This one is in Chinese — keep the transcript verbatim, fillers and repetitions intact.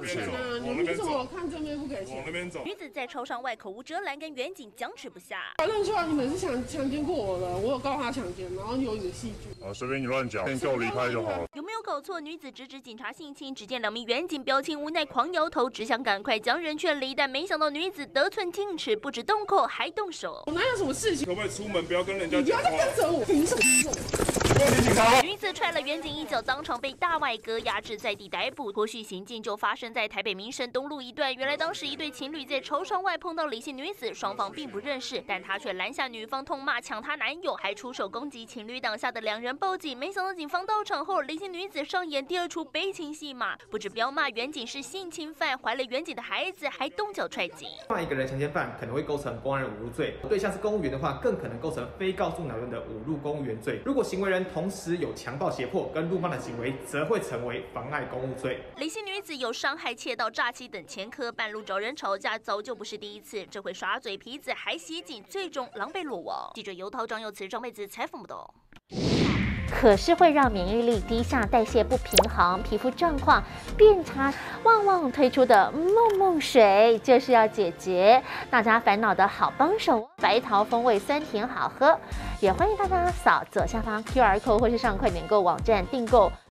起。 你们为什么看正面不给钱？ 往那边走。 女子在超商外口无遮拦，跟远警僵持不下。 反正说你们是强强奸过我的，我有告他强奸，然后有你的戏剧。 啊，随便你乱讲，先叫我离开就好了。 有没有搞错？女子直指警察性侵，只见两名远警表情无奈，狂摇头，只想赶快将人劝离，但没想到女子得寸进尺，不止动口还动手。 我哪有什么事情？ 可不可以出门不要跟人家讲话？你不要再跟着我，凭什么？ 警察！ 女子踹了远警一脚，当场被大外哥压制在地逮捕。后续行径就发生在台北民生东路一段。原来当时一对情侣在超商外碰到李姓女子，双方并不认识，但她却拦下女方，痛骂抢她男友，还出手攻击情侣挡下的两人报警。没想到警方到场后，李姓女子上演第二出悲情戏码，不止彪骂远警是性侵犯，怀了远警的孩子，还动脚踹警。 骂一个人强奸犯可能会构成公安人侮辱罪，对象是公务员的话，更可能构成非告诉乃论的侮辱公务员罪。如果行为人同时有强暴、胁迫跟辱骂的行为，则会成为妨碍公务罪。 李姓女子有伤害、窃盗、诈欺等前科，半路找人吵架，早就不是第一次。这回耍嘴皮子还袭警，最终狼狈落网。记者尤涛、张佑慈、张贝子采访报道。 可是会让免疫力低下、代谢不平衡、皮肤状况变差。旺旺推出的梦梦水就是要解决大家烦恼的好帮手，白桃风味酸甜好喝。也欢迎大家扫左下方 Q R code 或是上快点购网站订购